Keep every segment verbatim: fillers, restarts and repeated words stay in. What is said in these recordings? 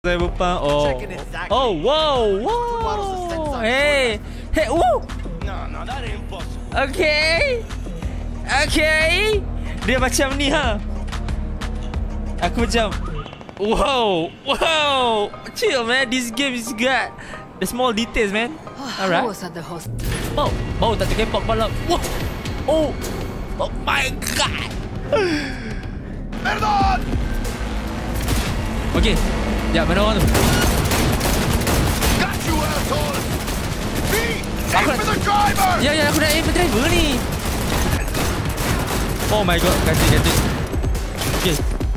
Cyberpunk. Oh. Oh, wow, wow. Hey, hey, woo. No, no, that ain't possible. Okay, okay. Dia macam ni ha. Aku macam, wow, wow. Chill man, this game is got the small details man. Alright. Oh, oh, tak terkepok kepala. Wah. Oh, oh my god. Perdón. Okay. Ya, mana orang tu? Got you, asshole. Me, Aku aim for the driver. Ya, ya, aku nak aim for driver ni. Oh my god, ganti, ganti. Okay.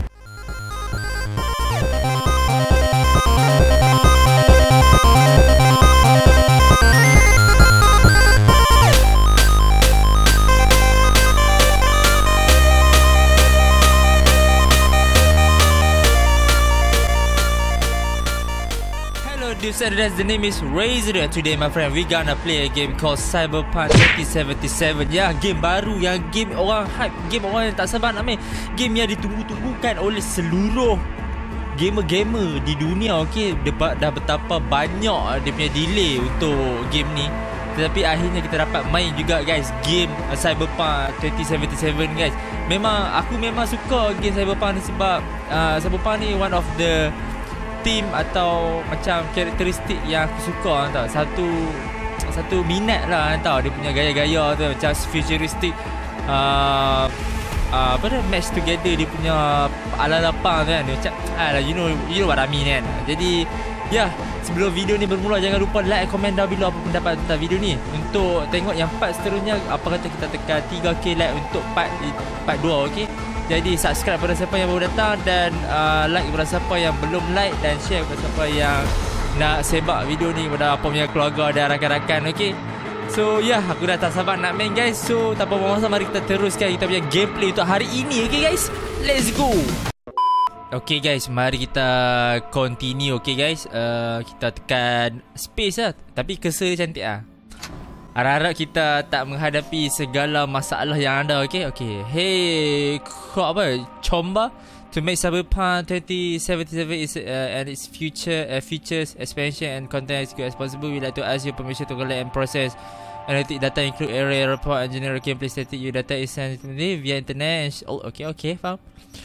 The name is RezZaDude. Today my friend, we gonna play a game called Cyberpunk twenty seventy-seven. Ya, game baru yang game orang hype, game orang yang tak sabar nak main, game yang ditunggu-tunggukan oleh seluruh gamer-gamer di dunia. Okay, dah betapa banyak dia punya delay untuk game ni, tetapi akhirnya kita dapat main juga guys, game uh, Cyberpunk twenty seventy-seven guys. Memang aku memang suka game Cyberpunk ni sebab uh, Cyberpunk ni one of the team atau macam karakteristik yang aku suka tau. Satu satu minat lah tau, dia punya gaya-gaya tu macam futuristic, uh, uh, apa dah match together dia punya ala lapang tu kan. Dia macam alah, you know you know what I mean kan. Jadi ya, yeah, sebelum video ni bermula jangan lupa like, komen down below apa pendapat tentang video ni. Untuk tengok yang part seterusnya, apa kata kita tekan tiga K like untuk part part dua, okey. Jadi subscribe kepada siapa yang baru datang, dan uh, like kepada siapa yang belum like, dan share kepada siapa yang nak sebab video ni kepada apa punya keluarga dan rakan-rakan, okey. So ya, yeah, aku dah tak sabar nak main guys. So tanpa buang masa, mari kita teruskan kita punya gameplay untuk hari ini, okey guys. Let's go. Okay guys, mari kita continue. Okay guys, uh, kita tekan space lah. Tapi cursor dia cantik lah. Harap-harap kita tak menghadapi segala masalah yang ada. Okay, okay. Hey, kau apa? Comba to make Cyberpunk twenty seventy-seven is uh, and its future uh, features, expansion and content as good as possible. We like to ask you permission to collect and process analytic data, include area report and general gameplay static. Your data is sent via internet. Oh, okay, okay, faham.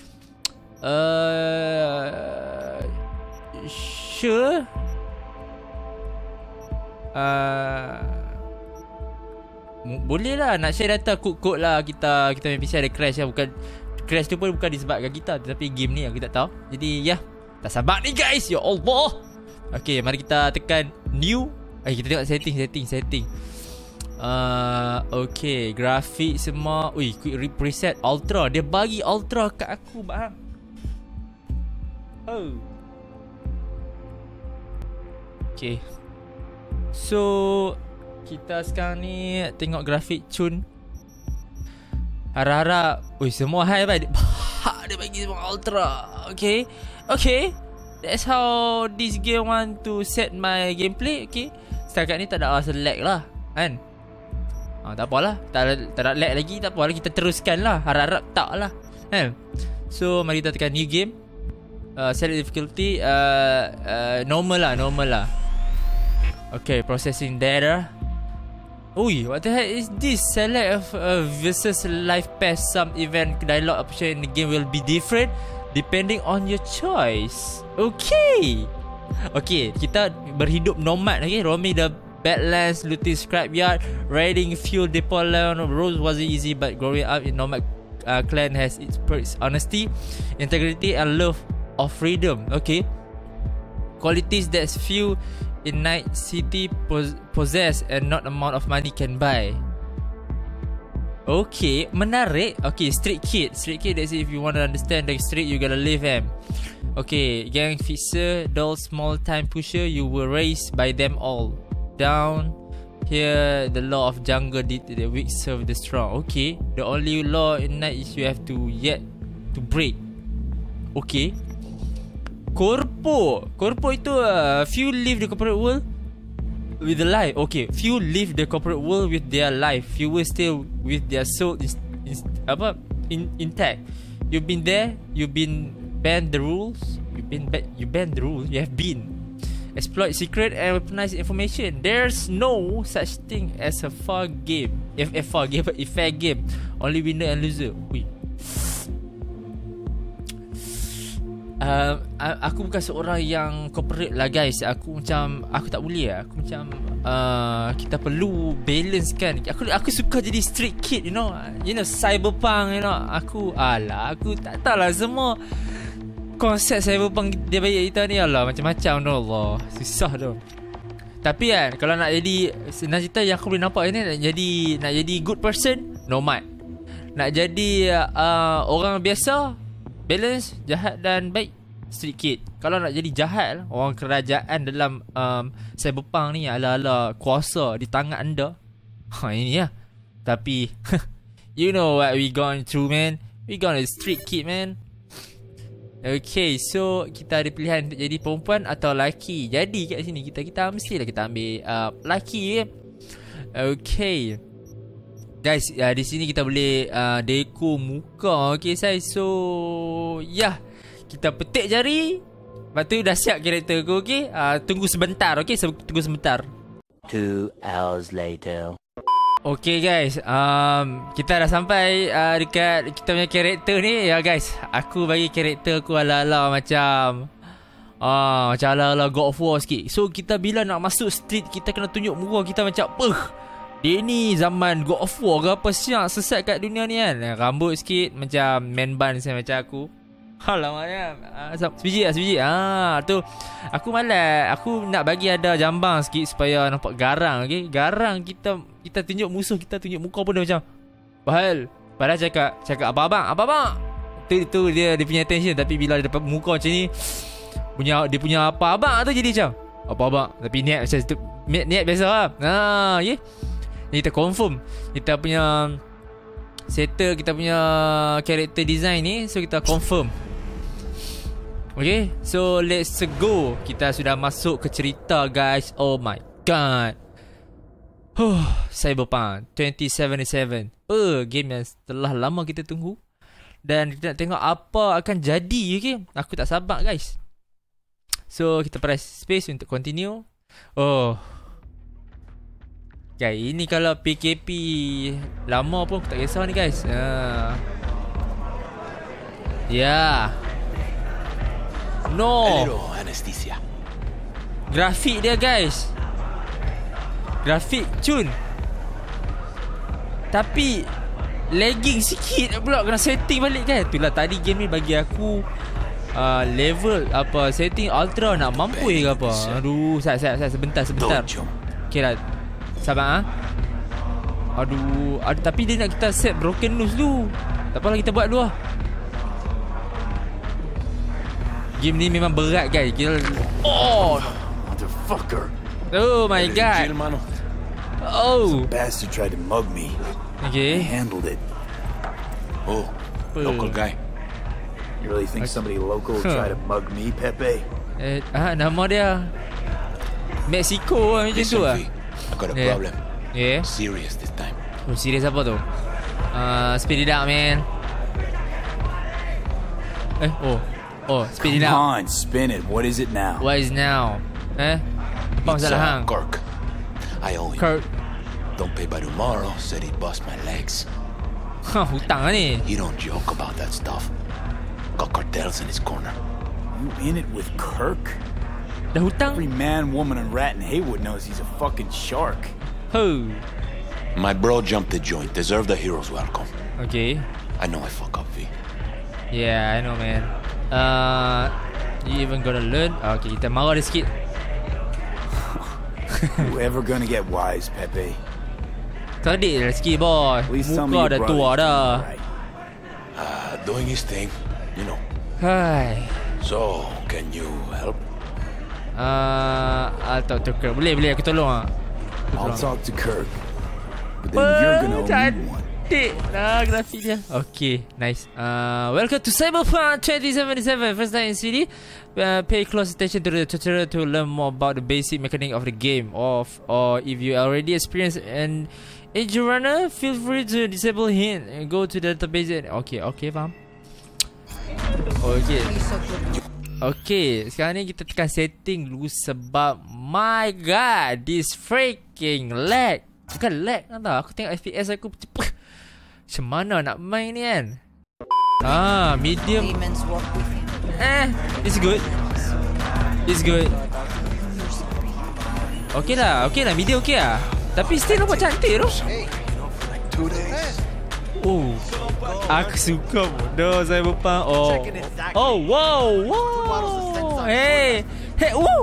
Uh, sure. Uh, boleh lah nak share data, kod-kod lah. Kita kita punya P C ada crash lah. Bukan crash tu pun bukan disebabkan kita, tetapi game ni aku tak tahu. Jadi ya, tak sabar ni guys. Ya Allah. Okay, mari kita tekan new. Eh, kita tengok setting, setting, setting. Uh, okay, grafik semua. Ui, quick preset ultra. Dia bagi ultra kat aku bang. Oh. Okay. So kita sekarang ni tengok grafik cun. Harap-harap, ui, semua high baik. Dia bagi semua ultra. Okay, okay. That's how this game want to set my gameplay. Okay, setakat ni tak ada rasa lag lah kan. Ah, tak apalah, tak, tak ada lag lagi. Tak apalah, kita teruskan lah. Harap-harap tak lah kan. So mari kita tekan new game. Uh, set difficulty uh, uh, normal lah, normal lah. Okay, processing data. Ui, what the heck is this? Select of uh, versus life pass. Some event dialogue option in the game will be different depending on your choice. Okay, okay, kita berhidup nomad. Okay, roaming the badlands, looting scrapyard, raiding fuel depot. Land roads wasn't easy, but growing up in nomad uh, clan has its perks: honesty, integrity, and love of freedom. Okay, qualities that few in night city pos possess and not amount of money can buy. Okay, menarik. Okay, street kid. Street kid, that's it. If you want to understand the street, you gotta live them. Okay, gang fixer, dull small time pusher, you were raised by them all. Down here, the law of jungle did the weak serve the strong. Okay, the only law in night is you have to yet to break. Okay. Korpo. Korpo itu uh, few live the corporate world with the life. Okay, few live the corporate world with their life. Few will still with their soul in, in, apa, in, intact. You've been there. You've been bend the rules. You been back. You bend the rules. You have been. Exploit secret and weaponize information. There's no such thing as a fair game. If a fair game, a fair game. Only winner and loser. Ui. Uh, aku bukan seorang yang corporate lah guys. Aku macam aku tak boleh lah. Aku macam uh, kita perlu balance kan. Aku aku suka jadi street kid, you know. You know Cyberpunk, you know. Aku alah aku tak tahu lah semua konsep Cyberpunk dia bagi kita ni Allah macam-macam tu Allah. Susah tu. Tapi kan kalau nak jadi senang cerita yang aku boleh nampak ni nak jadi nak jadi good person nomad. Nak jadi uh, orang biasa balance jahat dan baik street kid. Kalau nak jadi jahat orang kerajaan dalam um, Cyberpunk ni ala-ala kuasa di tangan anda. Ha ini lah. Tapi you know what we going through man. We gonna street kid man. Okay, so kita ada pilihan untuk jadi perempuan atau lelaki. Jadi kat sini kita kita mestilah kita ambil uh, lelaki ya. Okay. Guys, uh, di sini kita boleh uh, deko muka. Okay, saya. So, ya. Yeah. Kita petik jari. Lepas tu dah siap karakter aku, okay? Uh, tunggu sebentar, okay? Tunggu sebentar. Two hours later. Okay guys, um, kita dah sampai uh, dekat kita punya karakter ni. Ya guys, aku bagi karakter aku ala-ala macam uh, macam ala-ala God of War sikit. So kita bila nak masuk street, kita kena tunjuk muka kita macam Puh, dia ni zaman God of War ke apa siap sesat kat dunia ni kan. Rambut sikit macam man bun macam aku. Alamak ya. Uh, sebiji lah sebiji. Ah, tu aku malas. Aku nak bagi ada jambang sikit supaya nampak garang, okey. Garang kita kita tunjuk musuh, kita tunjuk muka pun dia macam bahal. Padahal cakap cakap apa abang? Apa abang? Tu tu dia dia punya attention, tapi bila dia dapat muka macam ni punya dia punya apa abang tu jadi macam apa abang. Tapi niat macam tu, niat, niat biasa lah. Ah, okey. Ni kita confirm kita punya settle, kita punya character design ni, so kita confirm. Okay, so let's go. Kita sudah masuk ke cerita guys. Oh my god. Huh, Cyberpunk twenty seventy-seven. Uh, game yang telah lama kita tunggu. Dan kita nak tengok apa akan jadi, okay? Aku tak sabar guys. So kita press space untuk continue. Oh guys, ini kalau P K P lama pun aku tak kisah ni guys. uh. Ya yeah. No anesthesia. grafik dia guys, grafik cun, tapi lagging sikit pula. Kena setting balik kan. Itulah tadi game ni bagi aku uh, level apa setting ultra nak mampu ke apa. Aduh, saya saya saya sebentar sebentar. Okay lah, sabar ah. Aduh, aduh, tapi dia nak kita set broken news dulu. Tak apalah, kita buat dulu lah. Game ni memang berat guys. Kita... Oh Motherfucker. Oh my god. Oh, Some bastard tried to mug me. I okay. handled it. Oh, local guy. You really think somebody local would try to mug me, Pepe? Eh, ah, nama dia Mexico lah, macam tu Listen, lah. V, I got a Yeah. problem. Yeah. Serious this time. Oh, serius apa tu? Uh, speed it up man. Eh, oh Oh, speed it Come up. on, spin it. What is it now? What is now? Eh? Apa It's masalah uh, hang? Kirk. I owe him. Kirk. Don't pay by tomorrow. Said he'd bust my legs. Ha, hutang lah ni. He don't joke about that stuff. Got cartels in his corner. You in it with Kirk? Dah hutang? Every man, woman, and rat in Haywood knows he's a fucking shark. Ho. My bro jumped the joint. Deserve the hero's welcome. Okay. I know I fuck up, V. Yeah, I know man. Uh, you even gonna learn? Okay, kita marah dia sikit. You ever gonna get wise, Pepe? Tadi lah sikit boy. Please tell me Muka your dah tua brother's dah. doing all right. Uh, doing his thing, you know. Hai. So, can you help? Uh, ah, tak tukar. Boleh, boleh aku tolong ah. I'll talk to Kirk, but then you're gonna owe me one. Cantik lah grafik dia. Okay, nice. Uh, welcome to Cyberpunk twenty seventy-seven. First time in C D. Uh, pay close attention to the tutorial to learn more about the basic mechanic of the game. Of or if you already experienced an edge runner, feel free to disable him and go to the database. And okay, okay, faham. Okay. Okay, sekarang ni kita tekan setting dulu sebab my god, this freaking lag. Bukan lag kan tau. Aku tengok F P S aku cepet. Macam mana nak main ni kan? Ah, medium. Eh, it's good. It's good. Okay lah, okay lah, medium okay lah. Tapi still nampak cantik tu. Oh, aku suka bodoh Cyberpunk. Oh, oh, wow, wow. Hey, hey, woo.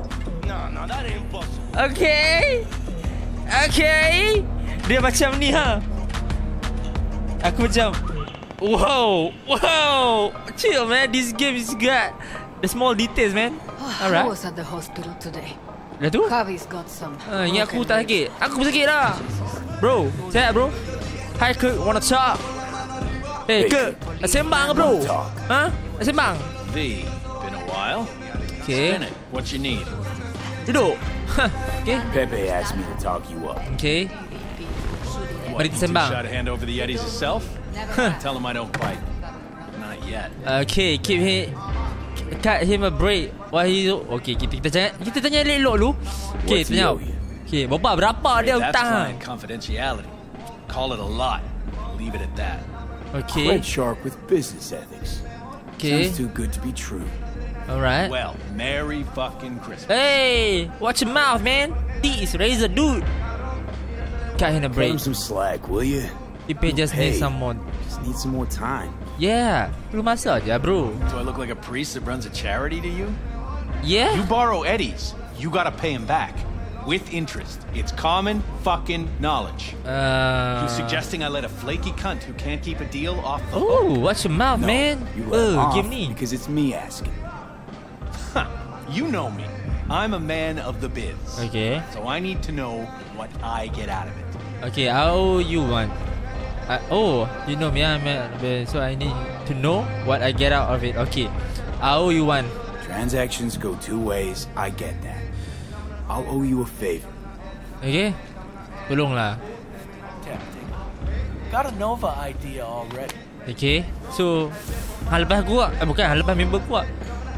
Okay, okay. Dia macam ni ha. Aku macam, wow, wow. Chill man, this game is got the small details man. Alright. I was at the hospital today. Dah tu? Javi's got some. Ah, ini aku tak sakit. Aku pun sakit lah. Bro, sihat bro. Hi Kirk, wanna talk? Hey Kirk, nak sembang ke bro? Ha? Nak sembang? V, been a while. Okay. Spin it. What you need? Duduk. Okay. Pepe asked me to talk you up. Okay. Mari kita You sembang. two shot to hand over the Yetis yourself? Tell him I don't bite. Not yet. Okay, keep him, cut him a break. Why he? Okay, kita kita tanya, kita tanya elok dulu. Okay, What's he tanya. owe you? Okay, berapa berapa dia That's hutang? client confidentiality. Call it a lot. Leave it at that. Okay. Red Shark with business ethics. Okay. Sounds too good to be true. Alright. Well, Merry fucking Christmas. Hey, watch your mouth, man. This is RezZaDude. Cut him a Cut break. him some slack, will you? People just need Hey, some more. Just need some more time. Yeah, perlu masa aja, bro. Do I look like a priest that runs a charity to you? Yeah. You borrow Eddie's, you gotta pay him back. With interest. It's common fucking knowledge. Uh. You suggesting I let a flaky cunt who can't keep a deal off the hook? Oh, watch your mouth, No, man. you let him Oh, off give me. because it's me asking. Huh. You know me. I'm a man of the biz. Okay. So I need to know what I get out of it. Okay, how you want? I, oh, you know me, I'm a, so I need to know what I get out of it. Okay, how you want? Transactions go two ways. I get that. I'll owe you a favor. Okay, tolonglah. Tempting. Got a Nova idea already. Okay, so hal lepas aku eh, bukan hal lepas member aku.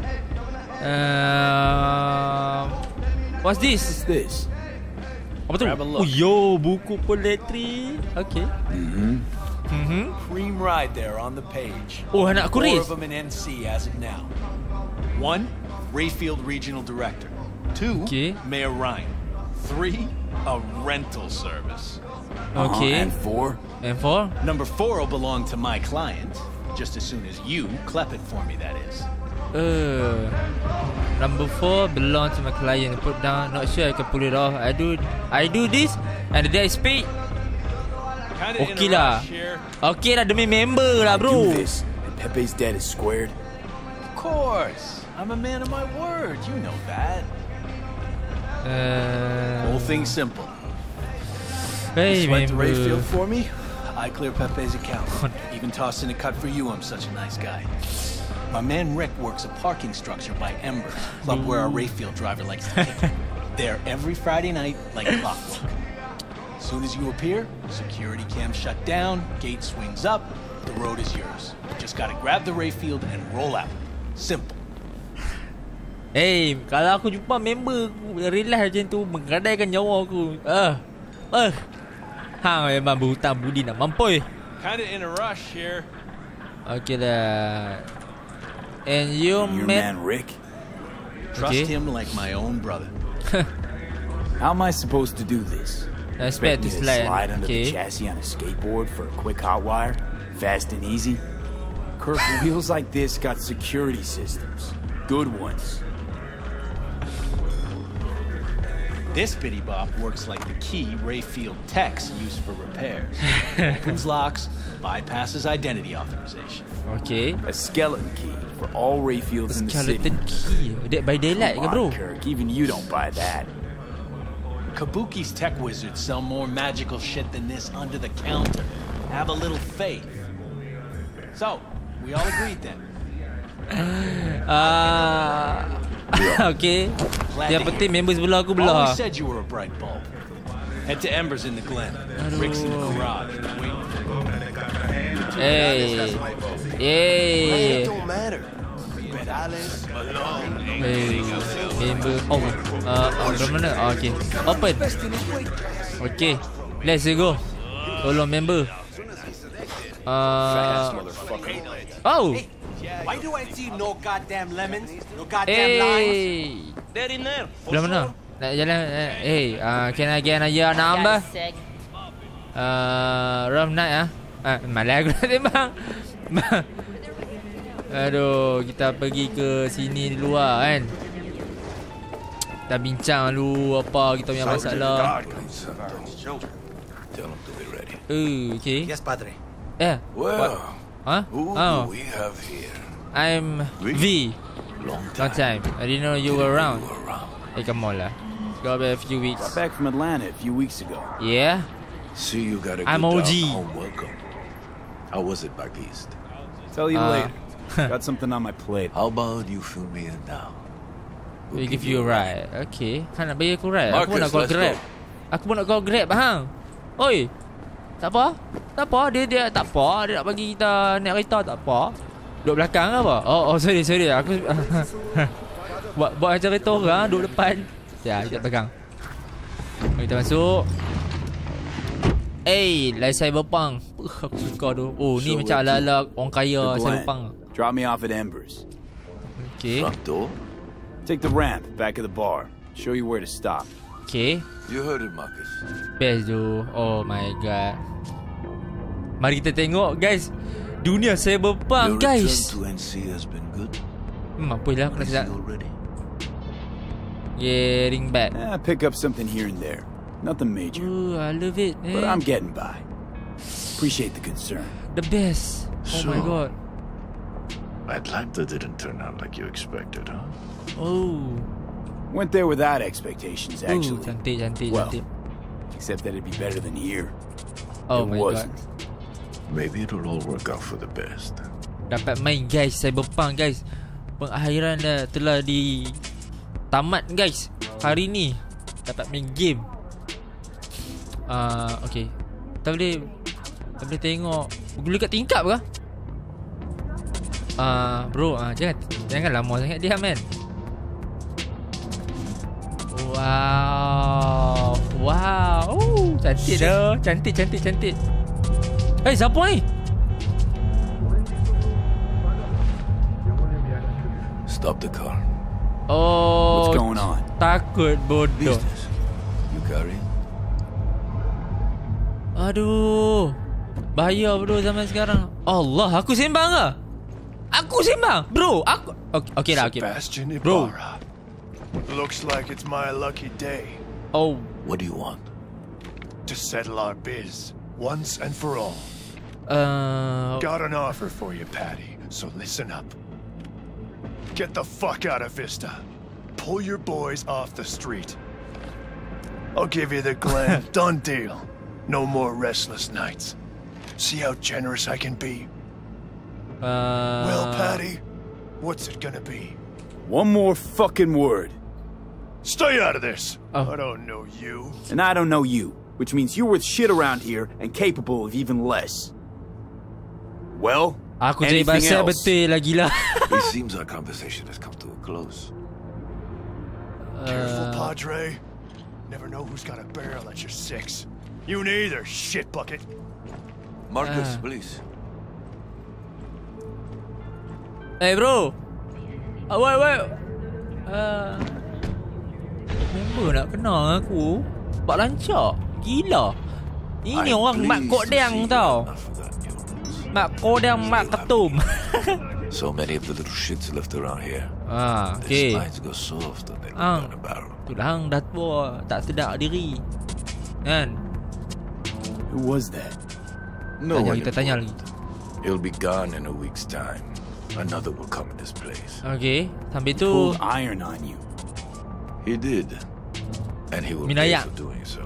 Uh, what's this? What's this? Apa tu? Grab a look. Oh yo, buku poletri. Okay. Mm-hmm. Mhm. Cream ride there on the page. Oh, anak aku Four race. of them in N C as of now. One, Rayfield Regional Director. Two, Okay. Mayor Ryan. Three, a rental service. Okay. Uh-huh. And four? And four? Number four will belong to my client, just as soon as you clep it for me, that is. Uh, number four belong to my client. Put down. Not sure I can pull it off. I do. I do this, and the day I speak. Kinda Okay in a lah. rush here. Okay lah, demi member lah, Do bro. this, and Pepe's debt is squared. Of course. I'm a man of my word. You know that. Uh, Whole thing's simple. hey, Swipe the member. Rayfield for me. I clear Pepe's account. Even tossed in a cut for you. I'm such a nice guy. My man Rick works a parking structure by Embers, club where our Rayfield driver likes to kick it. There every Friday night, like clockwork. As soon as you appear, security cam shut down, gate swings up, the road is yours. Just gotta grab the Rayfield and roll out. Simple. Hey, kalau aku jumpa member aku realize macam tu, menggadaikan nyawa aku. Ah, uh, uh. Hang memang berhutang budi nak mampoi. Kinda in a rush here. Okay lah. And you Your met. man Rick? Trust Okay. him like my own brother. How am I supposed to do this? I expect to me to slide. slide under Okay. the chassis on a skateboard for a quick hot wire? Fast and easy? Kirk, wheels like this got security systems. Good ones. This bitty bop works like the key Rayfield techs use for repairs. Opens locks, bypasses identity authorization. Okay. A skeleton key for all Rayfields in the city. Skeleton key. Dead by daylight ke Come bro? on, Kirk, even you don't buy that. Kabuki's tech wizards sell more magical shit than this under the counter. Have a little faith. So, we all agreed then. Ah, okay. Glad Yang to penting hear. member sebelah aku belah. Always said you were a bright bulb. Head to Embers in the Glen. Rick's in the garage. Wait. Hey. Hey. It don't matter. Hey, member. Oh, uh, uh, dari mana? Oh, okay. Open. Okay, let's go. Tolong member. Uh, oh. Why do I see no goddamn lemons? No goddamn limes? Hey. They're in there. Belah mana? Nak jalan. Uh, hey, uh, can I get a your number? Uh, room night ah. Ah, malah aku nak tembak. Aduh, kita pergi ke sini luar kan. Kita bincang dulu apa kita punya masalah. Oh, okay. Yes, padre. Yeah. Well, Huh? who Oh, do we have here? I'm V. Long Long time. I didn't know you were around. You were around. Hey, come on lah. It's got a few weeks. Got back from Atlanta a few weeks ago. Yeah. See, you got a good I'm O G. dog. Home welcome. How was it back east? Tell you Uh, later. Got something on my plate. How about you fill me in now? We give you a ride. Okay. Kan nak bagi aku ride. Aku pun Marcus, nak call let's Grab. go. Aku pun nak call Grab, hang. Oi. Tak apa. Tak apa. Dia dia tak apa. Dia nak bagi kita naik kereta tak apa. Duduk belakang ke apa? Oh, oh sorry, sorry. Aku buat buat macam kereta orang duduk depan. Ya, kita pegang. Mari kita masuk. Eh, hey, Cyberpunk. Uh, aku suka tu. Oh, ni So macam we're ala-ala orang kaya The Glen. Cyberpunk. Drop me off at Embers. Okay. Front door? Take the ramp back of the bar. Show you where to stop. Okay. You heard it, Marcus. Best tu. Oh my god. Mari kita tengok guys. Dunia Your Cyberpunk return guys. to N C has been good. Hmm, apa lah aku nak Is sedap. he already? Getting back. Eh, pick up something here and there. Nothing major. Ooh, I love it. But Eh. I'm getting by. Appreciate the concern. The best. Oh my So- god. Atlanta didn't turn out like you expected, huh? Oh. Went there without expectations, Ooh, actually. cantik, cantik, Well, cantik. except that it'd be better than here. Oh it my wasn't. god. Maybe it'll all work out for the best. Dapat main guys Cyberpunk guys. Pengakhiran dah telah di tamat guys. Hari ni dapat main game. Ah, uh, okey. Tak boleh tak boleh tengok. Boleh kat tingkap ke? Ah, uh, bro, ah uh, jangan jangan lama sangat dia man. Wow. Wow. Oh, cantik dah. Cantik cantik cantik. Eh, hey, siapa ni? Stop the car. Oh, What's going on? takut bodoh. Business. You carry? Aduh. Bahaya bro zaman sekarang. Allah, aku sembang ke? Aku sembang. Bro, aku okey okay dah okey. Sebastian Bro. Ibarra. Looks like it's my lucky day Oh, What do you want? to settle our biz once and for all. uh Got an offer for you, Patty, so listen up. Get the fuck out of Vista. Pull your boys off the street. I'll give you the Glen. Done deal. No more restless nights. See how generous I can be? uh Well, Patty, what's it gonna be? One more fucking word. Stay out of this. Oh. I don't know you. And I don't know you, which means you're worth shit around here and capable of even less. Well, Aku jadi anything bahasa else? betul lah gila. It seems our conversation has come to a close. Careful, Uh, Padre. Never know who's got a barrel at your six. You neither, shit bucket. Marcus, Ah. please. Eh bro. Ah, wait wait. Uh, member nak kenal aku. Pak lancak. Gila. Ini I'm orang mak pleased kok to dang see tau. you're enough of that illness. Mak kodang mak ketum. So many of the little shits left around here. Ah, Their okay. spines go soft when they look Ah. down a barrel. Tu dah hang dah tua, tak sedar diri. Kan? Who was that? No Tanya, one kita tanya important. He'll be gone in a week's time. Another will come in his place. Okay. Sambil tu Pulled iron on you. He did. And he will Minaya. pay for doing so.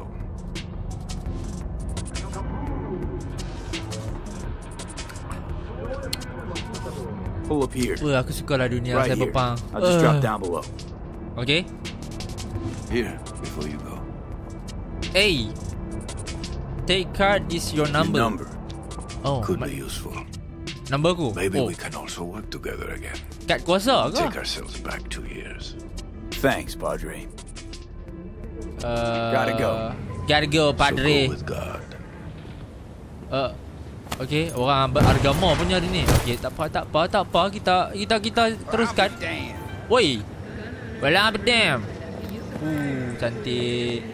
Pull up here. Wah, aku suka lah dunia Right here. Cyberpunk. I'll just drop Uh, down below. Okay. Here, before you go. Hey. Take card, this your Your number. number. Oh, Could my, be useful. Number aku. Maybe Oh, we can also work together again. kad kuasa ke? Take ourselves back two years. Thanks, Padre. Uh, Gotta go. Gotta go, So Padre. go with God. Uh, okay, orang beragama punya hari ni. Okay, tak apa, tak apa, tak apa. Kita kita kita teruskan. Woi. Well, I'm damn. Uh, cantik.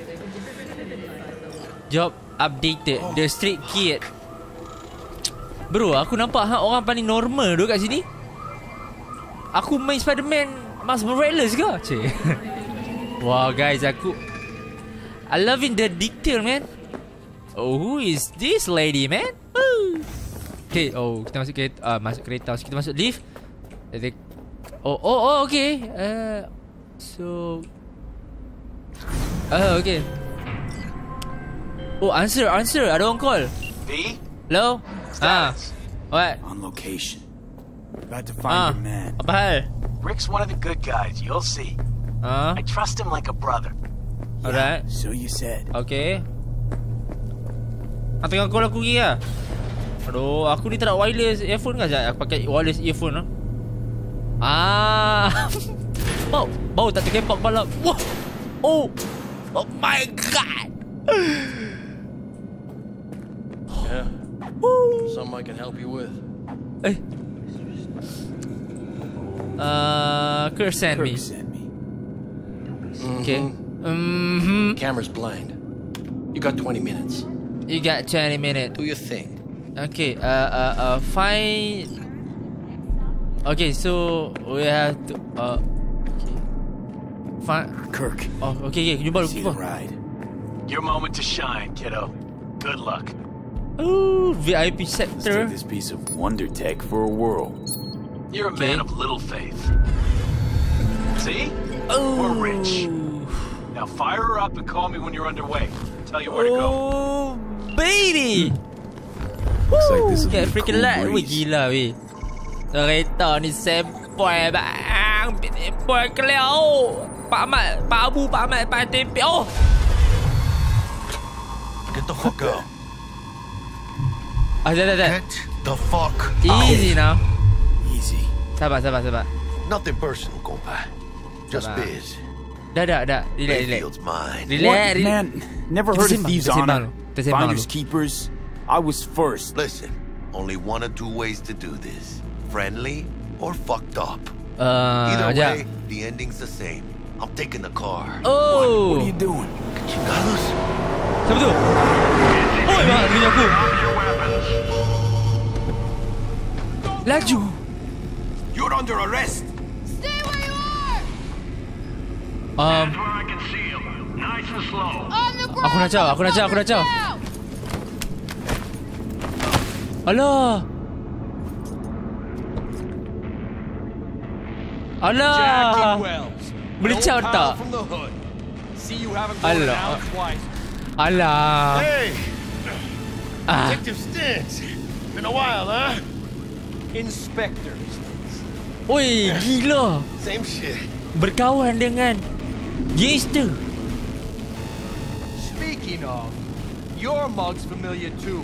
Job updated. The street kid. Bro, aku nampak hang orang paling normal tu kat sini. Aku main Spider-Man Miles Morales ke? Cik. Wow, guys, aku I loving the detail, man. Oh, who is this lady, man? Woo. Okay, oh, kita masuk kereta, uh, masuk kereta. So, kita masuk lift. Oh, oh, oh, okay. Uh, so, oh, okay. Oh, answer, answer. Ada orang call. V? Hello? Ah, what? On location. About to find Ah, your man. apa hal? Rick's one of the good guys, you'll see. Ah, I trust him like a brother. alright. So you said. Okay. Ah, tengah call aku lagi lah. Aduh, aku ni tak ada wireless earphone kan? Sekejap, aku pakai wireless earphone lah. Ah. Bau, bau tak terkempak kepala. Wah. Oh. Oh my god. Yeah. Something I can help you with. Eh. Uh, Kurt sent me. Kirk sent me. Okay. Mm-hmm. Camera's blind. You got twenty minutes. You got twenty minutes. Do your thing. Okay, uh, uh, uh, find. Okay, so we have to. Uh, okay. Find. Kirk. Oh, okay, okay. Jumpa, See the jumpa. ride. Your moment to shine, kiddo. Good luck. Ooh, V I P Let's sector. take this piece of wonder tech for a whirl. You're a Okay. man of little faith. See? Oh. We're rich. Now fire her up and call me when you're underway. Tell you where to go. Oh, baby. Looks like this will be Get a freaking cool light. Wih, breeze. gila, weh. Kereta ni sempoi bang. Sempoi keliau. Pak Ahmad, Pak Abu, Pak Ahmad, Pak Tempe. Oh. Get the fuck out. Ah, dah, dah, dah. Get the fuck Easy now. Easy. Sabar, sabar, sabar. Nothing personal, compa. Just Sabar. biz. Dah, dah, dah. Relax, relax. Rayfield's mine. Relax, What, relax. man? Never heard of Tersimbang, thieves' tersimbang honor. lu. Tersimbang Finders lu. keepers. I was first. Listen, only one or two ways to do this. Friendly or fucked up. Uh, Either sekejap. way, the ending's the same. I'm taking the car. Oh. What are you doing? Chingados. Siapa tu? Oh, mak, dia aku. Laju. You're under arrest. Stay where you are! Um, Where I can see him. Nice and slow. On the ground! Aku nak caw, aku nak caw, aku nak caw. Alah. Alah. Jackie Wells. Boleh No caw pal tak? from the hood. See you haven't gone Alah. down twice. Alah. Hey, Ah. Detective Stintz. Been a while, huh? Inspectors. Oi, gila. Same shit. Berkawan dengan gangster. Speaking of, your mug's familiar too.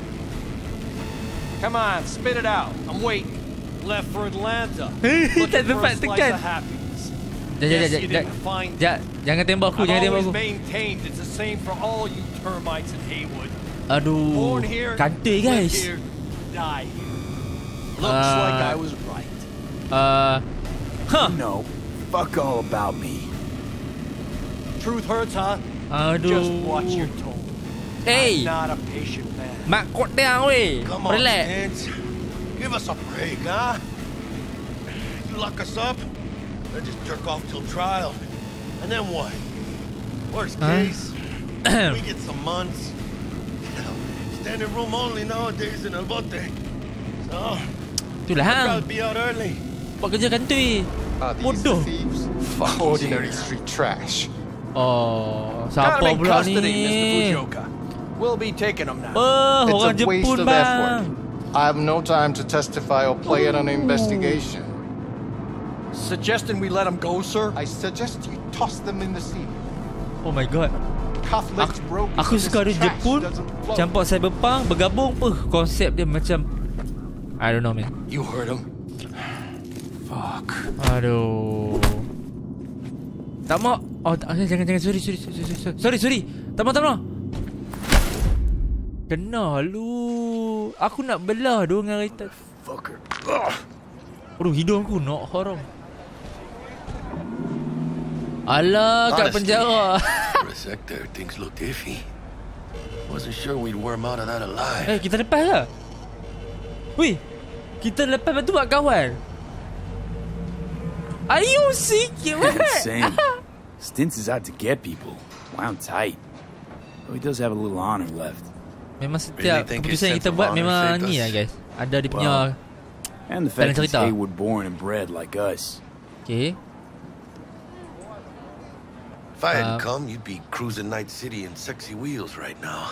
Come on, spit it out. I'm waiting. Left for Atlanta. Looking Tak for sempat a slice tekan. of happiness. Jap, jap, Guess jap, you jap. didn't find it. Jap, jangan tembak aku, jangan I've tembak always aku. maintained it's the same for all you termites in Haywood. Aduh. Born here, Kantoi, live guys. here, die here. Looks Uh, like I was right. Uh, huh. No. Fuck all about me. Truth hurts, huh? Aduh. Just watch your tone. Hey. I'm not a patient man. Mak kot down, weh. Come on, Relax. Stintz. Give us a break, huh? You lock us up, I just jerk off till trial. And then what? Worst Huh? case, we get some months. Standing room only nowadays in El Bote. So, Itulah I'll hang. probably be out early. Buat kerja kantoi. Bodoh. Ordinary street trash. Oh, Got siapa him in pula custody, ni? Mister Fujioka. We'll be taking him now. Oh, It's orang a waste Jepun of bang. effort. I have no time to testify or play it on an investigation. Suggesting we let him go, sir? I suggest you toss them in the sea. Oh my god. Cufflinks broken. Aku so suka this dia trash Jepun. doesn't float. Campak Cyberpunk bergabung. Uh, konsep dia macam I don't know, man. You heard him. Fuck. Aduh. Tak mau. Oh, tak, jangan jangan sorry sorry sorry sorry. Sorry sorry. Tak mau tak mau. Kena lu. Aku nak belah doh dengan retard. Fucker. Aduh, hidung aku nak haram. Alah, kat penjara. For a sec there, things looked iffy. Wasn't sure we'd worm out of that alive. Eh, kita lepas lah. Wih, kita lepas lepas tu buat kawan. Are you sick? Same. Stints is out to get people. Wound tight. Though he does have a little honor left. Memang setiap keputusan yang kita buat memang ni lah guys. Ada dia punya. And the fact he's Haywood born and bred like us. Okay. If I hadn't uh, come, you'd be cruising Night City in sexy wheels right now.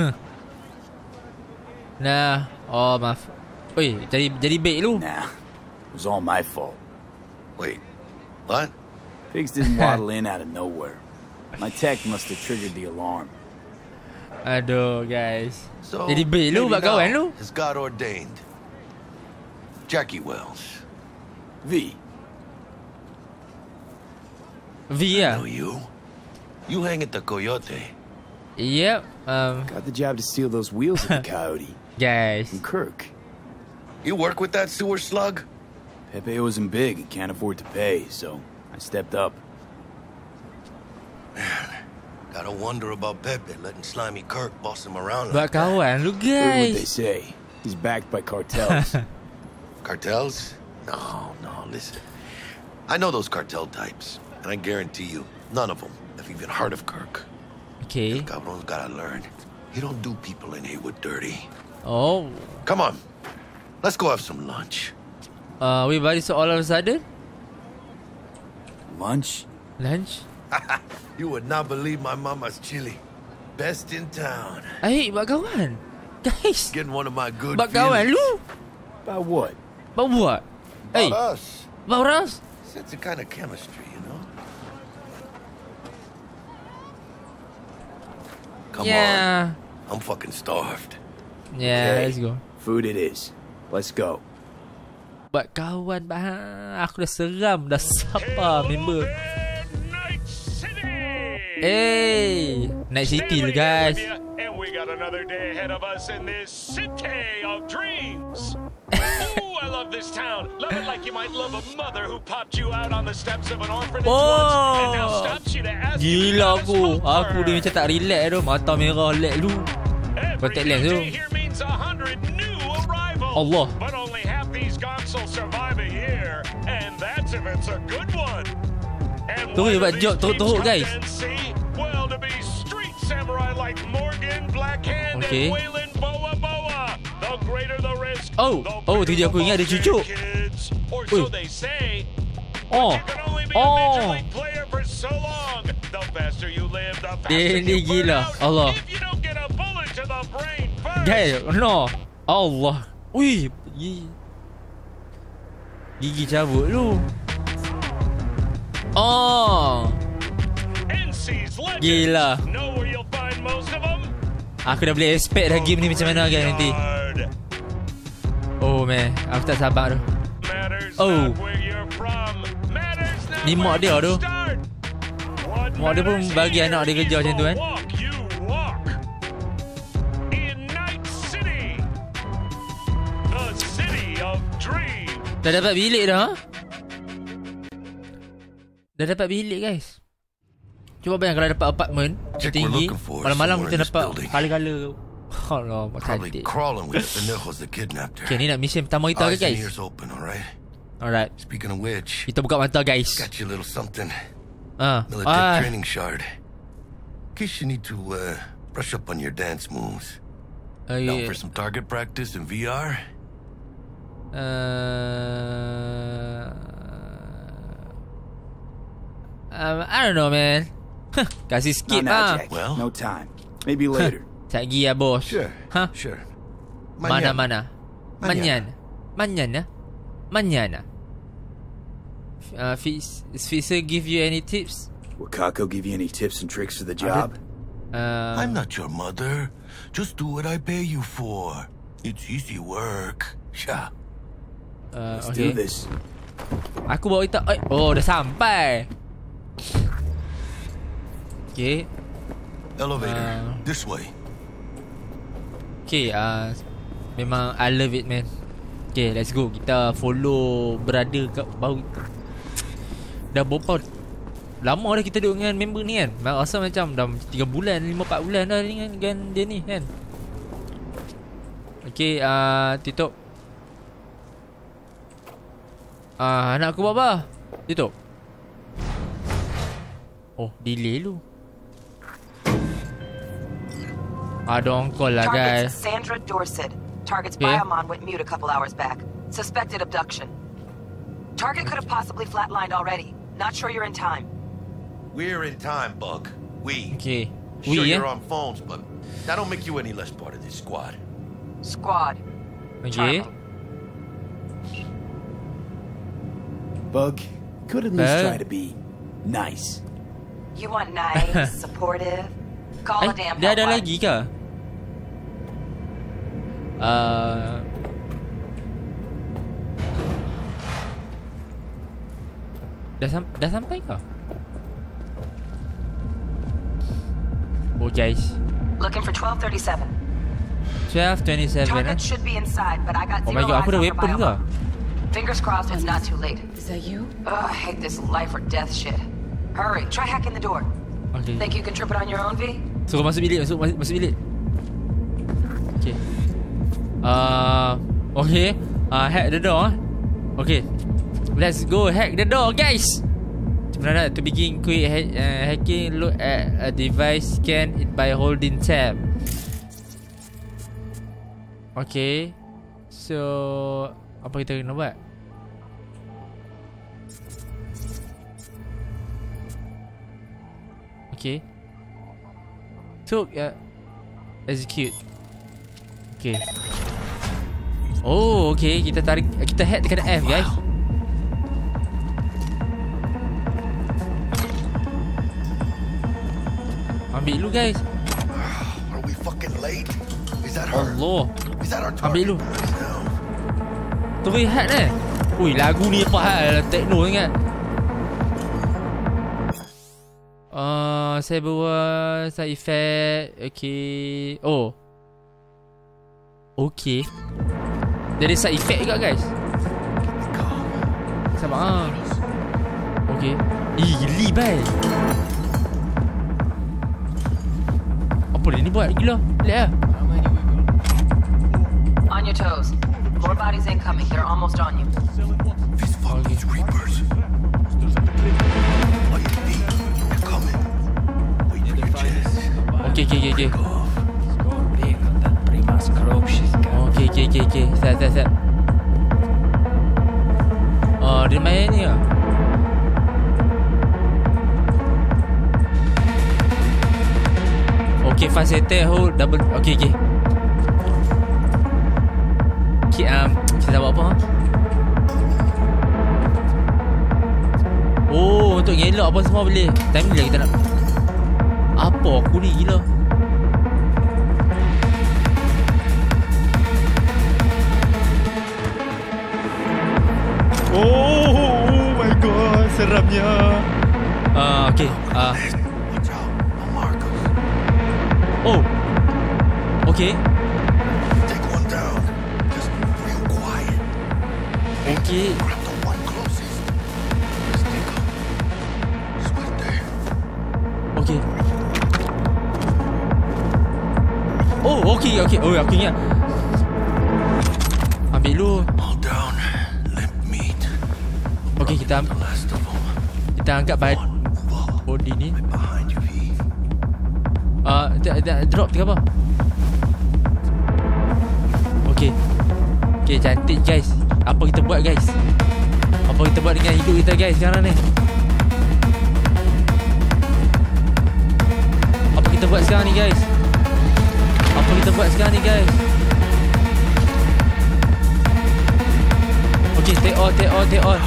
Nah, oh maaf. Oi, jadi jadi baik lu. Nah, it was all my fault. Wait, what? Pigs didn't waddle in out of nowhere. My tech must have triggered the alarm. Aduh, guys. So, jadi baik lu buat kawan lu. Is God ordained? Jackie Wells. V. V, yeah. I know you. You hang at the Coyote. Yep. Um. Got the job to steal those wheels at the Coyote. Guys. And Kirk. You work with that sewer slug? Pepe wasn't big and can't afford to pay, so I stepped up. Man, gotta wonder about Pepe letting slimy Kirk boss him around like that. Kawan, lu guys. Heard what they say. He's backed by cartels. Cartels? No, no, listen. I know those cartel types, and I guarantee you, none of them have even heard of Kirk. Okay. El Cabron's gotta learn. He don't do people in Haywood dirty. Oh. Come on. Let's go have some lunch. Uh, we buddy so all of a sudden? Lunch? Lunch? You would not believe my mama's chili. Best in town. Hey, buat kawan. Guys. Getting one of my good buat kawan lu. About what? About what? About hey. us. About us? It's a kind of chemistry, you know? Come yeah. on. I'm fucking starved. Yeah, okay. Let's go. Food it is. Let's go. Buat kawan, bah. Aku dah seram. Dah sapa member. Hey, Night City lu guys. And we got another day ahead of us in this city of dreams. Ooh, I love this town. Love it like you might love a mother who popped you out on the steps of an orphanage oh. once and now stops you to ask you. Gila aku. Aku dia macam tak relax tu. Mata merah lag lu. Contact lens tu. Allah. But only half these gonks will survive a year, and that's if it's a good one. And Tunggu buat job teruk-teruk guys. Well, to be street samurai like Morgan, Blackhand, okay. and Waylon Boa Boa. The greater the risk. Oh, oh, tu dia aku ingat ada cucu. Or so they say. Oh, oh. So long, the faster you live, the faster dia ni gila. Allah. If you don't get a bullet to the brain first. Guys, no. Allah. Ui, gigi. Gigi cabut lu. Oh. Gila. Aku dah boleh expect dah game ni macam mana guys nanti. Oh man, aku tak sabar tu. Oh. Ni mak dia tu. Mak dia pun bagi anak dia kerja macam tu kan. Dah dapat bilik dah. Dah dapat bilik guys. Cuba bayang kalau dapat apartment tinggi, malam-malam kita dapat kala-kala. Allah, cantik. Okay, ni nak mission pertama kita ke guys? Alright. Speaking of which, kita buka mata guys. Got you a little something. Ah, Military ah. training shard. In case you need to uh, brush up on your dance moves. Uh, Down yeah. for some target practice in V R? Uh, um, I don't know, man. Kasih skip ah. Well, no time. Maybe later. Tak pergi ya bos. Sure. Huh? Sure. Mana mana? Manyan. Manyan. Manyan. Uh, Fis, Fisher give you any tips? Will Kako give you any tips and tricks for the job? Uh, I'm not your mother. Just do what I pay you for. It's easy work. Yeah. Uh, Let's okay. do this. Aku bawa kita. Eh, oh, dah sampai. Okay. Elevator. Uh, this way. Okay, uh, memang I love it, man. Okay, let's go. Kita follow brother kat bawah. Dah berapa lama dah kita duduk dengan member ni kan. Rasa macam dah tiga bulan, lima empat bulan dah dengan, dengan dia ni kan. Okay, uh, tutup. Ah, uh, nak aku buat apa? Tutup. Oh, delay lu. Ada on call lah, guys. Target's Sandra Dorset. Target's Okay. biomon went mute a couple hours back. Suspected abduction. Target could have possibly flatlined already. Not sure you're in time. We're in time, Bug. We. Okay. Sure, We, you're eh? on phones, but that don't make you any less part of this squad. Squad. Okay. Bug, could at least Bug? try to be nice. You want nice, supportive? Call a Eh, damn dia ada helpline. lagi ke? Uh, dah, sam dah sampai ke? Oh, guys. Looking for twelve thirty-seven. twelve twenty-seven, eh? Target should be inside, but I got Oh my zero god, aku eyes dah on her weapon ke? biomon. Fingers crossed it's not too late. Is that you? Ugh, I hate this life or death shit. Hurry, try hacking the door. Okay. Think you can trip it on your own, V? Suruh masuk bilik, masuk, masuk, masuk bilik. Okay. Uh, okay. Uh, hack the door. Okay. Let's go hack the door, guys. Macam mana? To begin quick ha uh, hacking, look at a device, scan it by holding tab. Okay. So, apa kita kena buat? Okay. So, uh, execute. Okay. Oh, okay. Kita tarik, kita hack tekan F, guys. Ambil lu, guys. Are we fucking late? Is that her? Allah. Is that our Ambil target? lu. Terus hack ni. Ui, lagu ni apa hal? Techno sangat. Uh, saya bawa side effect. Okay. Oh. Okay. Dia ada side effect juga, guys. Sabar ah. Okay. Ih, geli bai. Apa dia ni buat? Gila. Lihat lah. On your toes. More bodies incoming. They're almost on you. These fucking reapers. They're coming. Wait for your chance. Okay, okay, okay, okay. Okay, okay, okay, okay. Set, set, set. Oh, dia main ni lah. Okay, fast settle, hold, double. Okay, okay. Okay, um, kita buat apa? Ha? Oh, untuk ngelak apa semua boleh. Time ni lah kita nak. Apa aku ni gila. Oh, oh my god, seramnya. Ah, uh, okay. Ah. Uh. Oh. Okay. Take one down. Just real quiet. Okay. Grab the one closest. Just take up. Sweat there. Okay. Oh, okay, okay. Oh, aku ingat. Ambil lu. All down. Limp meat. Okay, kita ambil. Kita angkat bad body ni. Behind you, V. Ah, uh, drop ke apa? Okay. Okay, cantik guys. Apa kita buat guys? Apa kita buat dengan hidup kita guys sekarang ni? Apa kita buat sekarang ni guys? Apa kita buat sekarang ni guys? Okay, take on, take on, take on.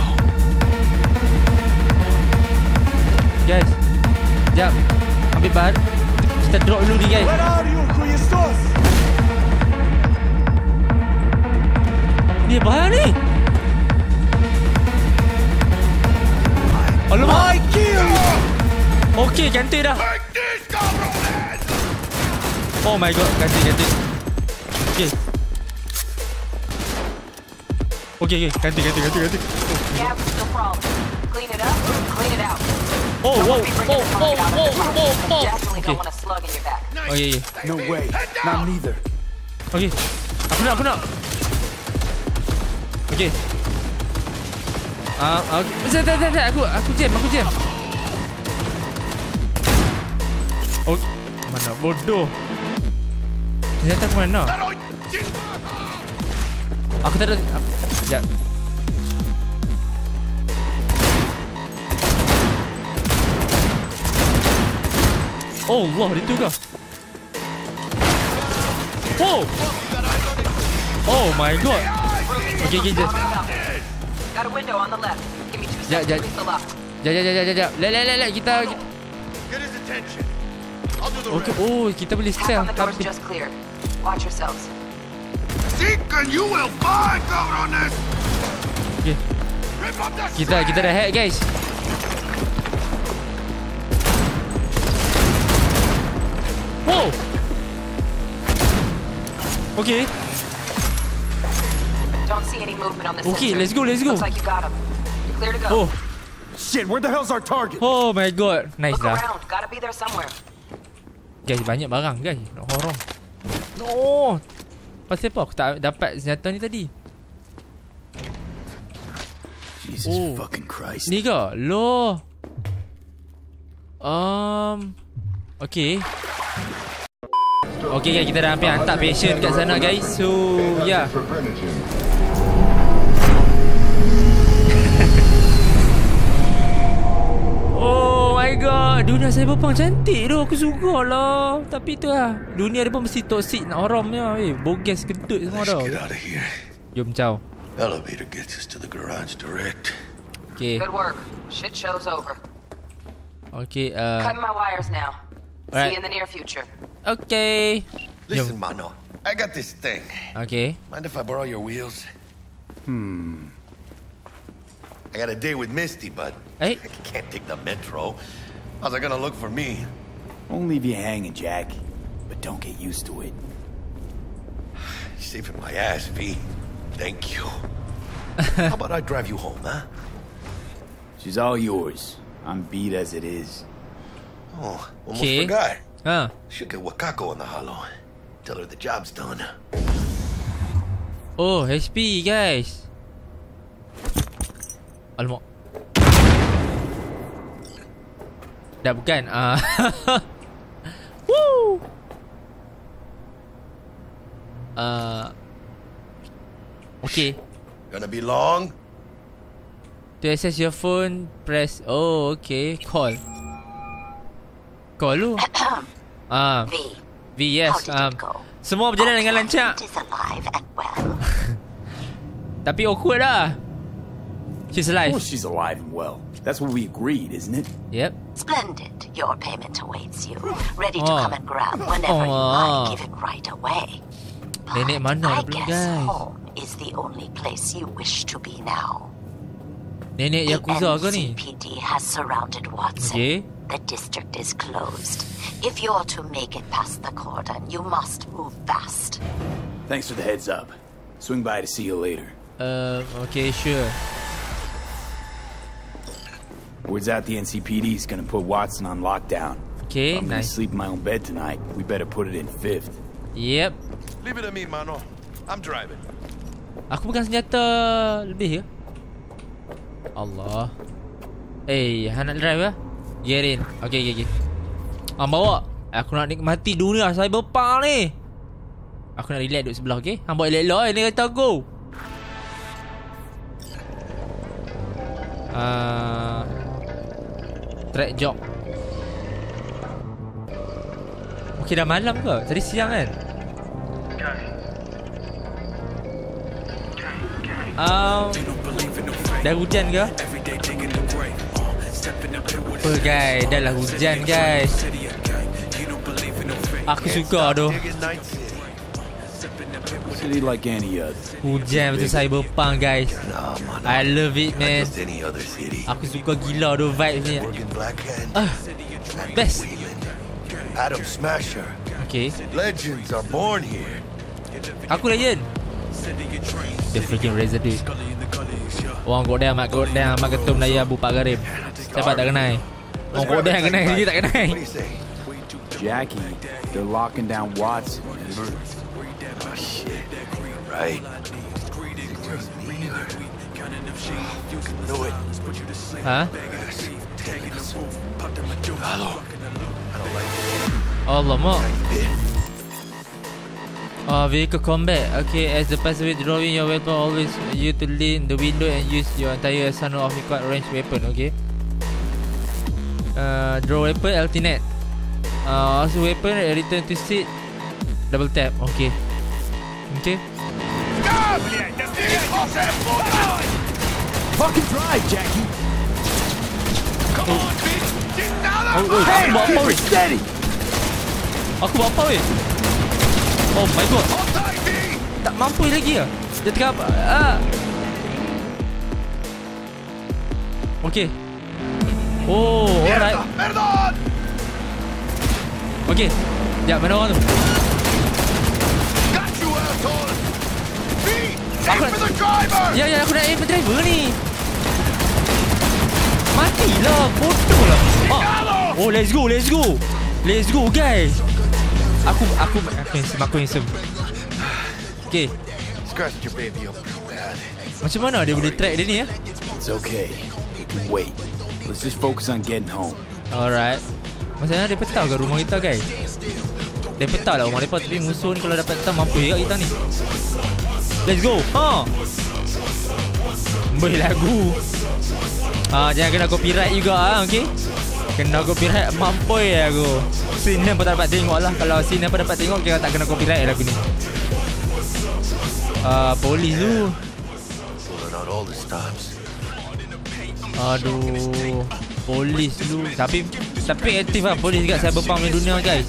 Guys, sekejap. Ambil bar. Kita drop dulu ni guys. Where are you? Who is this? Ni apa hal ni? Alamak. Okey, ganti dah. Oh my god, ganti ganti. Okey. Okey okey, ganti ganti ganti ganti. Yeah, no problem. Clean it up, clean it out. Oh, whoa, oh, oh, oh, oh, oh. Definitely don't want a slug in your back. Okey. No way. Not neither. Okey. Aku nak, aku nak. Okey. Ah, uh, okay. Zat, zat, zat, aku aku jam, aku jam. Oh, mana bodoh. Ternyata aku mana? Aku tak ada. Sekejap. Oh, wah, dia tu ke? Oh! Oh my god. Okay, okay, just. Got a window on the left. Give me two Ja, seconds ja. to release the lock. Jap, jap, jap, jap, jap. Let, let, let, let. Kita... Get his attention. I'll do the Okay, rest. oh, kita boleh Tap sell. on the doors Tapi... just cleared. Watch yourselves. Seek and you will find, cabrones. Okay. Rip up that Kita, kita dah hack, guys. Wow. Okay. Don't see any movement on the Okay, sensor. let's go, let's go. Looks like you got him. You're clear to go. Oh. Shit, where the hell's our target? Oh my god. Nice Look dah. around. Gotta be there somewhere. Guys, banyak barang, guys. Nak horong. No. Pasal apa aku tak dapat senjata ni tadi? Jesus Oh. fucking Christ. Ni ke? Loh. Um. Okay. Okay guys, kita dah hampir hantar patient kat sana guys. So, yeah. Oh my god, dunia Cyberpunk cantik tu. Aku suka lah. Tapi tu lah, dunia dia pun mesti toxic nak haram je. Eh, boges kentut semua dah. Get out of here. Jom caw. Elevator gets us to the garage direct. Okay. Good work. Shit show's over. Okay, uh Cutting my wires now. Alright. See you in the near future. Okay. Listen, mano. I got this thing. Okay. Mind if I borrow your wheels? Hmm. I got a date with Misty, but Hey. I can't take the metro. How's it gonna look for me? Won't leave you hanging, Jack. But don't get used to it. You're saving my ass, V. Thank you. How about I drive you home, huh? She's all yours. I'm beat as it is. Oh, almost Okay. forgot. Huh. Should get Wakako on the hollow. Tell her the job's done. Oh, H P guys. Alamak. Dah bukan. Ah. Uh. Woo. Uh. Okay. Gonna be long? To access your phone, press. Oh, okay. Call. Call lu. Ah. V. V, yes. Um, semua berjalan dengan lancar. Tapi awkward lah. She's alive. Of course she's alive and well. That's what we agreed, isn't it? Yep. Splendid. Your payment awaits you. Ready to Oh. come and grab whenever you Oh. like. Give it right away. Nenek mana I dulu guess guys? home is the only place you wish to be now. Nenek Yakuza ke ni? N C P D has surrounded Watson. Okay. The district is closed. If you're to make it past the cordon, you must move fast. Thanks for the heads up. Swing by to see you later. Uh, okay, sure. Word's out the N C P D's gonna put Watson on lockdown. Okay, I'm gonna nice. sleep in my own bed tonight. We better put it in fifth. Yep. Leave it to me, mano. I'm driving. Aku pegang senjata lebih ke? Allah. Eh, hey, nak drive ke? Get in. Okay, okay, okay. Hang bawa. Aku nak nikmati dunia Cyberpunk ni. Aku nak relax duduk sebelah, okay? Hang bawa elok-elok eh, ni kata aku. Uh, track job. Okay, dah malam ke? Tadi siang kan? Um, dah hujan ke? Apa guys? Dah lah hujan guys. Aku suka tu. City like any other. Hujan betul Cyberpunk guys. I love it man. Aku suka gila tu vibe ni. Ah, best. Adam Smasher. Okay. Legends are born here. Aku legend. The freaking RezZaDude. Orang godang mak godang mak ketum daya bu Pak Garib. Siapa tak kenal? Orang godang kenal dia tak kenal. Jackie, they're locking down Watson. Oh shit. Right. Do it. Huh? Alamak. Uh, vehicle combat. Okay, as the passive drawing your weapon, always you to lean the window and use your entire arsenal of required range weapon. Okay. Uh, draw weapon, alternate. Uh, also weapon, return to seat. Double tap. Okay. Okay. Fucking drive, Jackie. Come on, bitch. Get down. Oh, oh, hey, aku buat apa weh? Steady. Aku buat apa weh? Oh my god. Tak mampu lagi lah. Dia tengah apa? Ah. Okay. Oh, alright. Okay. Ya, mana orang tu? Aku nak... Ya, ya, aku nak aim driver ni. Matilah, bodoh lah. Ah. Oh, let's go, let's go. Let's go, guys. Aku, aku, aku handsome, aku handsome. Okay. Macam mana dia boleh track dia ni ya? It's okay. We can wait. Let's just focus on getting home. Alright. Masalahnya dia petau ke rumah kita guys? Dia petau lah rumah mereka. Tapi musuh ni kalau dapat petau mampu juga kita ni. Let's go. Ha. Boleh lagu. Ah, jangan kena copyright juga ah, okey. Kena copyright mampu ya aku. Scene apa tak dapat tengok lah. Kalau scene apa dapat tengok kira tak kena copyright lagu ni. Ah, uh, polis tu. Aduh, polis tu. Tapi tapi aktif lah polis kat Cyberpunk ni dunia guys.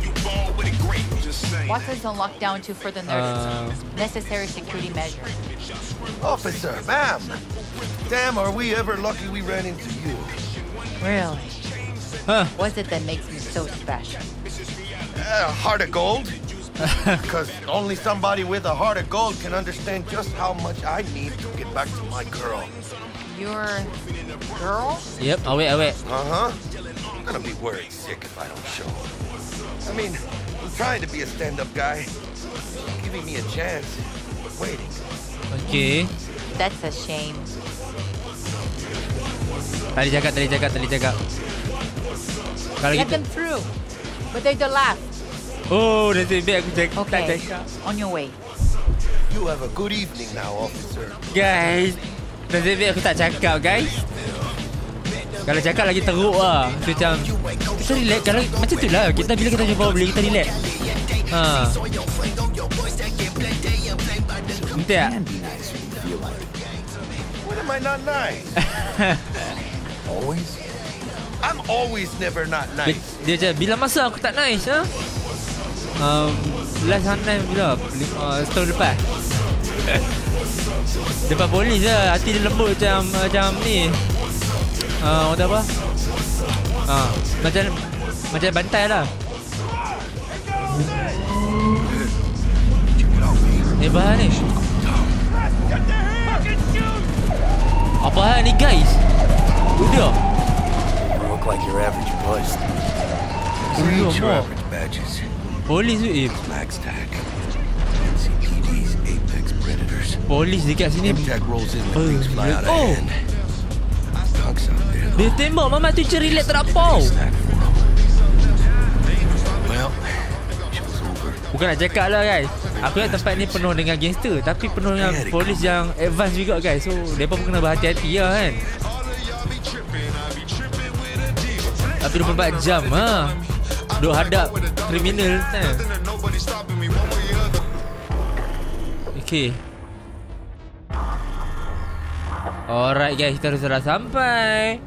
Watson's on lockdown to further notice. Uh, necessary security measures. Officer, ma'am. Damn, are we ever lucky we ran into you? Really? Huh? What's it that makes me so special? A uh, heart of gold. Because only somebody with a heart of gold can understand just how much I need to get back to my girl. Your girl? Yep, awet, awet. Uh-huh. I'm gonna be worried sick if I don't show. I mean, I'm trying to be a stand-up guy. Giving me a chance. Waiting. Okay. That's a shame. Tadi cakap, tadi cakap, tadi cakap. Kalau Get kita... them through. But they're the last. Oh, nasib baik aku cakap. Okay. Tak cakap. On your way. You have a good evening now, officer. Guys. Nasib baik aku tak cakap, guys. Kalau cakap lagi teruk lah. Macam kita relax. Kalau macam tu lah. Kita bila kita jumpa beli kita relax. Ha. Nanti tak? What am I not nice? Always? I'm always never not nice. Dia, dia macam, bila masa aku tak nice ha? Um, last time bila? Uh, setahun lepas. Depan polis lah. Hati dia lembut macam macam ni. Uh, orang apa? Uh, macam macam bantai lah. Eh, bahaya ni. Apa hal ni guys? Udah. Look like your average bust. Udah more. Polis tu eh. Polis dekat sini. Oh. Dia tembak mama tu cari relax terapau. Bukan nak cakap lah guys. Aku lihat tempat ni penuh dengan gangster. Tapi penuh dengan polis yang advance juga guys. So mereka pun kena berhati-hati lah kan. Tapi dua puluh empat jam ha. Duk hadap kriminal kan. Okay. Alright guys, kita sudah sampai.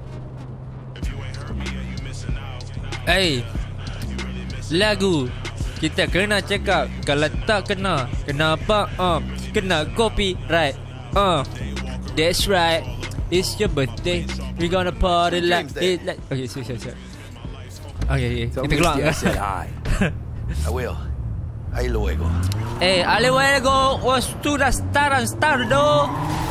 Hey, lagu Kita kena cakap. Kalau tak kena, kenapa? Uh, kena copyright. Uh, that's right. It's your birthday. We gonna party like it like. Okay, sure, sure, sure. Okay, okay. Kita keluar. I will. Ahí luego. Eh, ahí luego. Waktu dah start start do.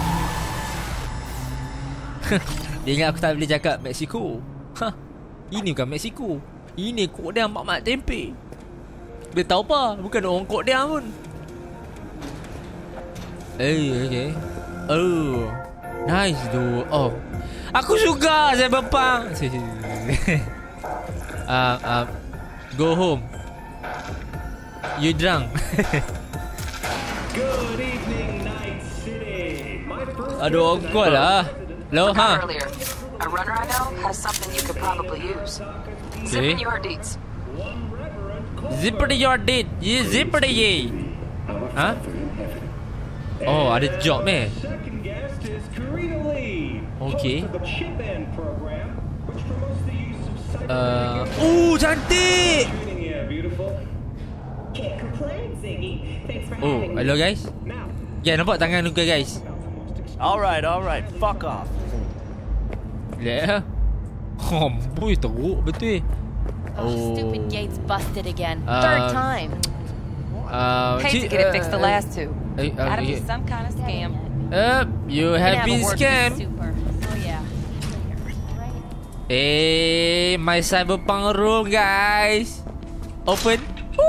Dia ingat aku tak boleh cakap Mexico. Ha. Ini bukan Mexico. Ini Korea mak-mak tempe. Dia tahu apa? Bukan orang Korea pun. Eh, okay. Oh. Nice tu. Oh. Aku suka Cyberpunk. uh, uh, go home. You drunk. Good evening, Night City. My first Aduh, awkward lah. Hello, ha? Earlier, a runner I know has something you could probably use. Zip in your deeds. Zipper your date. Ye zipper ye. Ha? Oh, ada job meh. Okay. Uh, oh, cantik. Oh, hello guys. Ya, yeah, nampak tangan luka guys. Alright, alright. Fuck off. Yeah. Oh, boy, teruk betul. Oh, stupid gates busted again. Uh, Third time. Uh, Hate to get it fixed the last two. Uh, uh, Gotta be uh, some kind of scam. uh, you have been scammed. Oh yeah. Eh, my Cyberpunk room, guys. Open.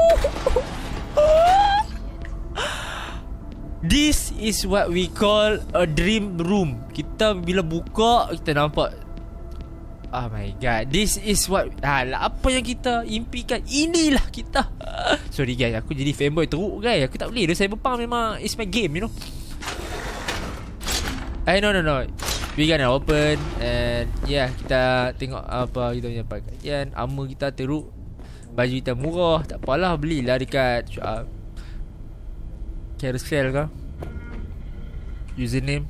This is what we call a dream room. Kita bila buka, kita nampak. Oh my god, this is what ha, apa yang kita impikan. Inilah kita. Sorry guys, aku jadi fanboy teruk guys. Aku tak boleh. Cyberpunk memang it's my game, you know. Eh no no no. We gonna open and yeah, kita tengok apa kita punya pakaian. Armor kita teruk. Baju kita murah. Tak apalah, belilah dekat uh, carousel ke. Username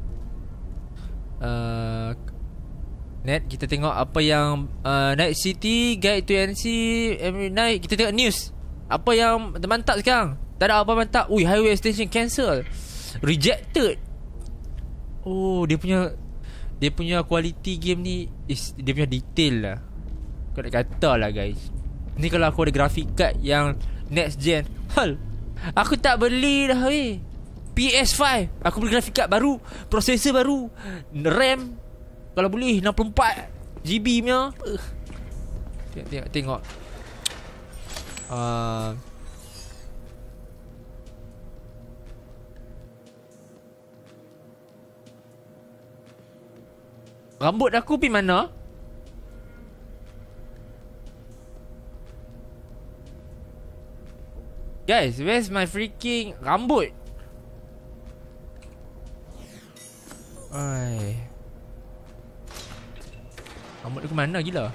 uh, Net. Kita tengok apa yang uh, Night City, Guide to N C, every night. Kita tengok news. Apa yang mantap sekarang? Tak ada apa mantap. Ui, highway extension cancel, rejected. Oh, dia punya Dia punya quality game ni is, dia punya detail lah. Kau nak kata lah guys. Ni kalau aku ada graphic card yang next gen, hal, aku tak beli dah weh. P S five aku beli graphic card baru, processor baru, RAM kalau boleh enam puluh empat G B punya. uh. Tengok Tengok, tengok. Uh, Rambut aku pergi mana? Guys, where's my freaking rambut? Ay. Rambut aku mana gila?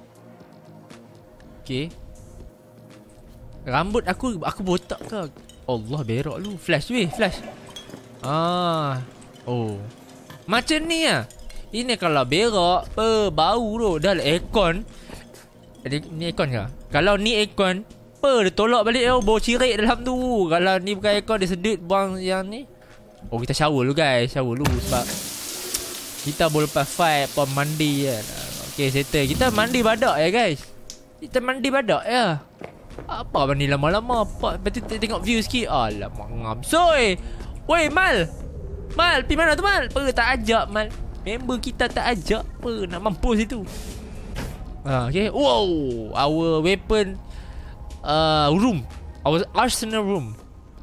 Okay. Rambut aku, aku botak ke? Allah, berak lu. Flash weh, flash. Ah. Oh. Macam ni lah. Ini kalau berak, apa, bau tu. Dah lah aircon. Ni aircon ke? Kalau ni aircon, apa, dia tolak balik tau. Bau cirit dalam tu. Kalau ni bukan aircon, dia sedut buang yang ni. Oh, kita shower dulu guys. Shower dulu sebab kita boleh lepas fight apa mandi kan. Okay, settle. Kita mandi badak ya guys. Kita mandi badak ya. Apa mandi lama-lama? Apa? Lepas tu tengok view sikit. Alamak, ngam. Soy! Woi, Mal! Mal, pergi mana tu Mal? Apa tak ajak Mal? Member kita tak ajak. Apa nak mampus itu? Ah, okay. Wow, our weapon uh, room. Our arsenal room.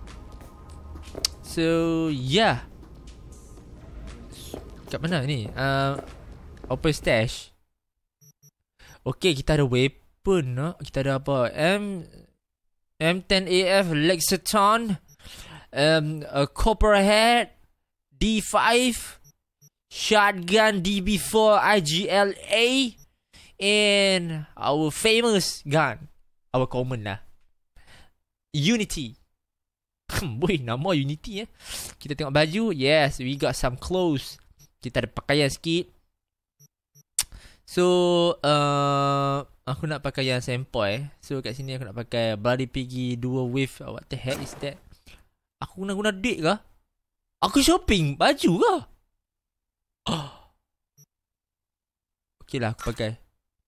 So, yeah. Kat mana ni? Uh, open stash. Okay, kita ada weapon. No? Kita ada apa? M M10 A F Lexaton. Um, a Copperhead. D five. Shotgun D B four I G L A. And our famous gun. Our common lah. Unity. Boy, nama Unity eh. Kita tengok baju. Yes, we got some clothes. Kita ada pakaian sikit. So uh, Aku nak pakai yang sempoi. So kat sini aku nak pakai Bloody Piggy Dual Wave. What the heck is that? Aku nak guna duit ke? Aku shopping baju ke? Oh. Okey lah aku pakai.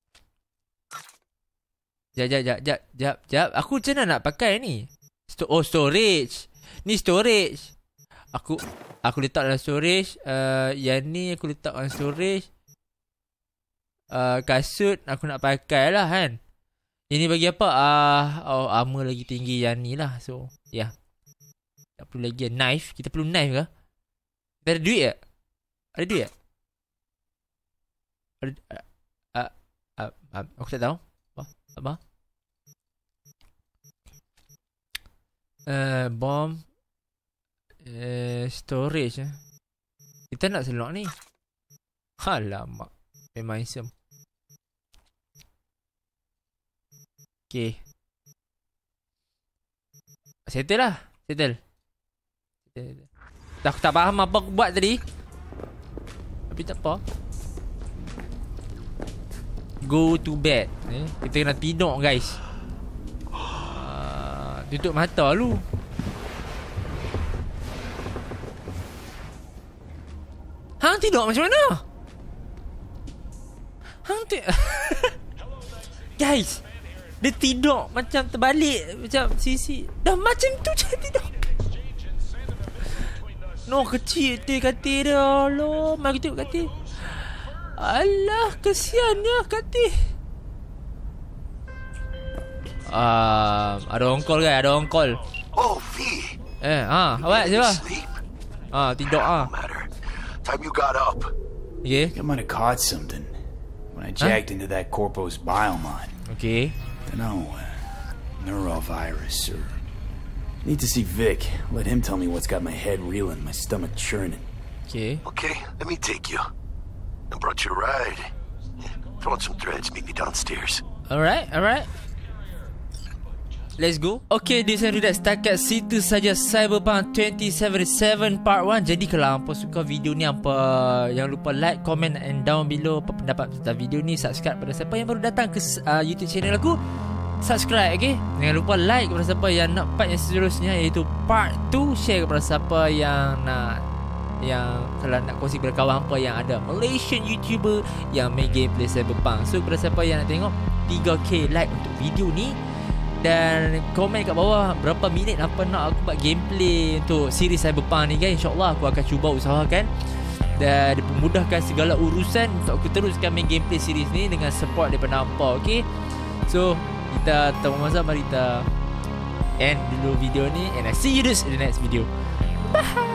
Jap jap jap jap jap jap. Aku macam mana nak pakai ni? Sto oh storage. Ni storage. Aku aku letak dalam storage. Uh, yang ni aku letak dalam storage. Uh, kasut aku nak pakai lah kan. Ini bagi apa? Uh, oh, armor lagi tinggi yang ni lah. So ya yeah. Tak perlu lagi knife. Kita perlu knife ke? Kita ada duit tak? Ada duit tak? Ada uh, uh, uh, uh, aku tak tahu. Apa? Apa? Uh, bomb uh, storage eh. Kita nak selok ni. Alamak. Memang isem. Okay. Settle lah. Settle. Settle. Dah aku tak faham apa aku buat tadi. Tapi tak apa. Go to bed. Eh, kita kena tidur guys. Uh, tutup mata lu. Hang tidur macam mana? Hang tidur. Guys. Dia tidur macam terbalik. Macam sisi. Dah macam tu je tidur. No kecil tu katil dia. Allah. Mari tengok katil. Alah, kesiannya katil. Uh, ada orang call kan? Ada orang call. Oh, V. Eh, ha, awak siapa? Ah, tidur ah. Time you got up. Yeah. I might have caught something when I jacked huh? into that Corpo's biomon. Okay. Dunno, uh, neurovirus or... Need to see Vic. Let him tell me what's got my head reeling, my stomach churning. Okay. Okay, let me take you. I brought you a ride. Throw on some threads, meet me downstairs. Alright, alright. Let's go. Okay, this and that setakat situ saja Cyberpunk twenty seventy-seven part one. Jadi kalau hampa suka video ni, hampa jangan lupa like, comment and down below apa pendapat tentang video ni. Subscribe pada siapa yang baru datang ke uh, YouTube channel aku. Subscribe, okay. Jangan lupa like kepada siapa yang nak part yang seterusnya, iaitu part two. Share kepada siapa yang nak, yang kalau nak kongsi kepada kawan hampa yang ada Malaysian YouTuber yang main gameplay Cyberpunk. So kepada siapa yang nak tengok, tiga K like untuk video ni. Dan komen kat bawah berapa minit apa nak aku buat gameplay untuk siri Cyberpunk ni guys. InsyaAllah aku akan cuba usahakan dan memudahkan segala urusan untuk aku teruskan main gameplay series ni dengan support daripada hampa. Okay, so kita tak masa mari kita end dulu video ni, and I see you in the next video. Bye.